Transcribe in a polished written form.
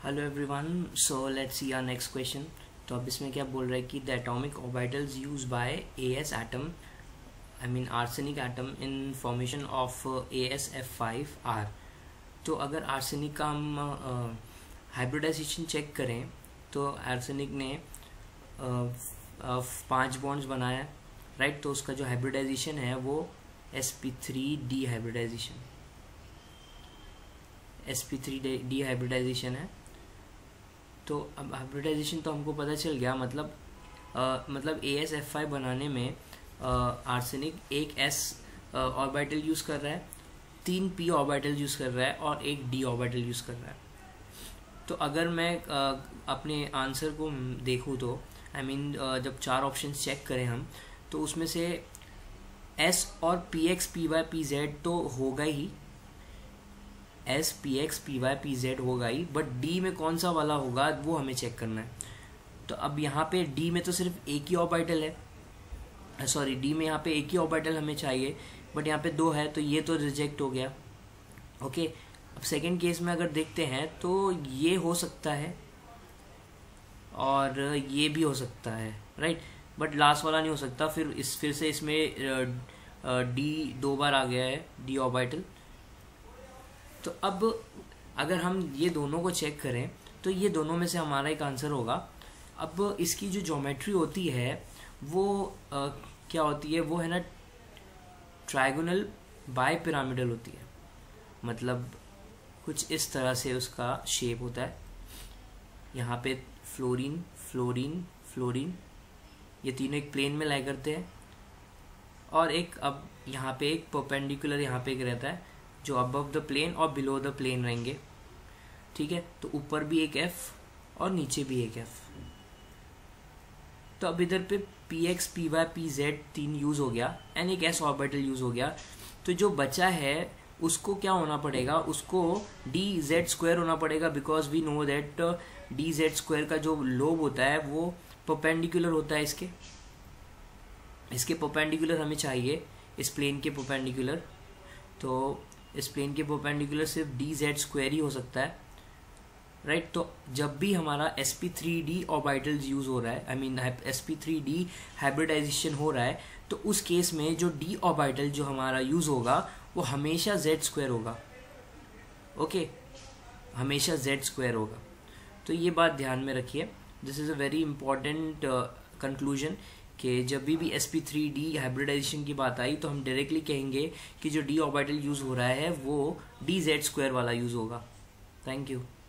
Hello everyone, so let's see our next question. तो अब इसमें क्या बोल रहा है कि the atomic orbitals used by as atom, I mean arsenic atom, in formation of AsF5 are. तो अगर आर्सेनिक का हम हाइब्रिडाइजेशन चेक करें तो आर्सेनिक ने 5 बॉन्ड्स बनाया, राइट। तो उसका जो हाइब्रिडाइजेशन है वो sp3d हाइब्रिडाइजेशन है। तो अब हाइब्रिडाइजेशन तो हमको पता चल गया, मतलब AsF5 बनाने में आर्सेनिक एक s ऑर्बिटल यूज़ कर रहा है, 3 p ऑर्बिटल यूज़ कर रहा है और एक d ऑर्बिटल यूज़ कर रहा है। तो अगर मैं अपने आंसर को देखूँ तो जब 4 ऑप्शंस चेक करें हम, तो उसमें से s और px py pz तो होगा ही, S px py pz होगा ही, बट d में कौन सा वाला होगा वो हमें चेक करना है। तो अब यहाँ पे d में तो सिर्फ एक ही ऑर्बिटल है, सॉरी d में यहाँ पे एक ही ऑर्बिटल हमें चाहिए, बट यहाँ पे 2 है, तो ये तो रिजेक्ट हो गया। ओके, अब सेकंड केस में अगर देखते हैं तो ये हो सकता है और ये भी हो सकता है, राइट, बट लास्ट वाला नहीं हो सकता। फिर से इसमें d 2 बार आ गया है, d ऑर्बिटल। तो अब अगर हम ये दोनों को चेक करें तो ये दोनों में से हमारा एक आंसर होगा। अब इसकी जो ज्योमेट्री होती है वो क्या होती है, वो है ना ट्रायगोनल बाय पिरामिडल होती है, मतलब कुछ इस तरह से उसका शेप होता है। यहाँ पे फ्लोरीन फ्लोरीन फ्लोरीन ये तीनों एक प्लेन में लाई करते हैं, और एक अब यहाँ पे एक परपेंडिकुलर यहाँ पे एक रहता है जो अबव द प्लेन और बिलो द प्लेन रहेंगे, ठीक है। तो ऊपर भी एक F और नीचे भी एक F। तो अब इधर पे px py pz 3 यूज हो गया एंड एक s ऑर्बिटल यूज हो गया। तो जो बचा है उसको क्या होना पड़ेगा, उसको dz² होना पड़ेगा, because we know that dz² का जो लोब होता है वो परपेंडिकुलर होता है इसके परपेंडिकुलर हमें चाहिए, इस प्लेन के परपेंडिकुलर। तो इस प्लेन के परपेंडिकुलर सिर्फ dz² ही हो सकता है, राइट। तो जब भी हमारा sp3d ऑर्बिटल यूज हो रहा है, sp3d हाइब्रिडाइजेशन हो रहा है, तो उस केस में जो d ऑर्बिटल जो हमारा यूज होगा वो हमेशा z² होगा। ओके, हमेशा z² होगा। तो ये बात ध्यान में रखिए, this is a very important conclusion कि जब भी sp3d हाइब्रिडाइजेशन की बात आई तो हम डायरेक्टली कहेंगे कि जो d ऑर्बिटल यूज हो रहा है वो dz² वाला यूज होगा। Thank you.